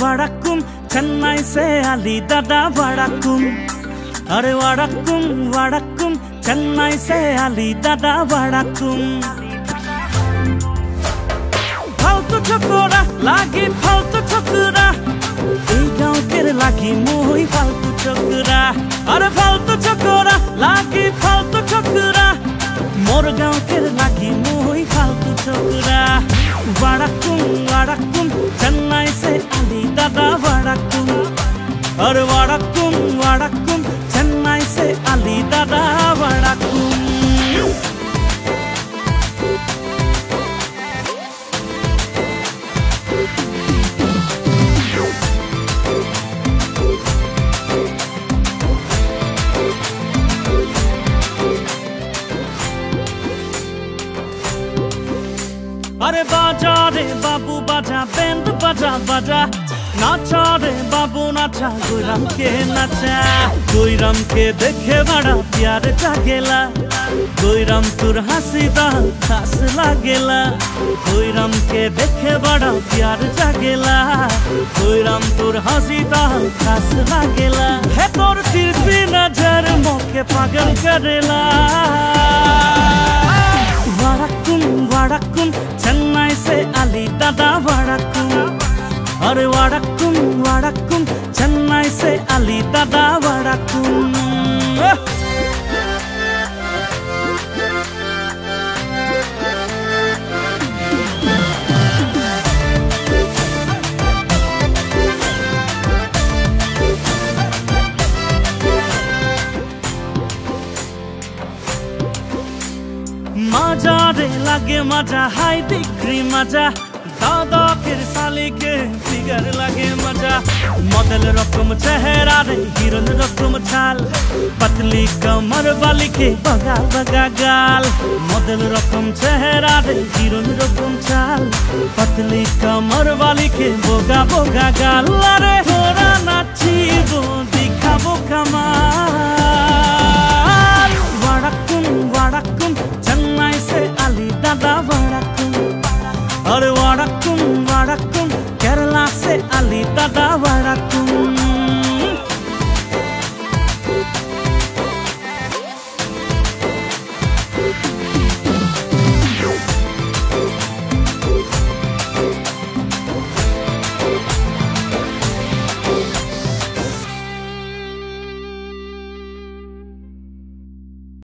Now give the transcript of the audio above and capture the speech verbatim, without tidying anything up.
वड़क्कुम चेन्नई से अली दादा वड़क्कुम। अरे वड़क्कुम वड़क्कुम चेन्नई से अली दादा वड़क्कुम। फालतू छोकरा लागी फालतू छोकरा এই গাঁওকের লাগি মই ফালতু छोकरा। अरे फालतू छोकरा लागी फालतू छोकरा मोर गाँवकेर लागी moi फालतू छोकरा। वड़क्कुम वड़क्कुम चेन्नई से अली दादा वड़क्कुम। अरे वड़क्कुम वड़क्कुम चेन्नई से अली दादा वड़क्कुम। अरे बाजा रे बाबू बाजा बैंड बाजा बाजा नाचा रे बाबू नाचा गोइराम के नाचा। गोइराम के देखे बड़ा प्यार जागेला गोइराम तुर हंसी दाल खास लागेला। गोइराम के देखे बड़ा प्यार जागेला गोइराम तुर हंसी दाल खास लागेला। है तोर तिरछी नजर मोके पागल करेला। वड़क्कुम वड़क्कुम चेन्नई से अली दादा वड़क्कुम। अरे वड़क्कुम वड़क्कुम चेन्नई से अली दादा वड़क्कुम। मजा रे लागे मजा हाई डिग्री मजा दादा फिर साली के फिगर लगे मजा। मॉडल रकम चेहरा रे हीरोइन रकम चाल पतली कमर वाली के बगा बगा गाल। मॉडल रकम चेहरा रे हीरोइन रकम चाल पतली कमर वाली के बोगा बोगा गाल। अरे थोड़ा नाचिबो दिखाबो कमाल। वड़क्कुम वड़क्कुम चेन्नई से अली दादा वड़क्कुम। अरे वड़क्कुम वड़क्कुम केरला से अली दादा वड़क्कुम।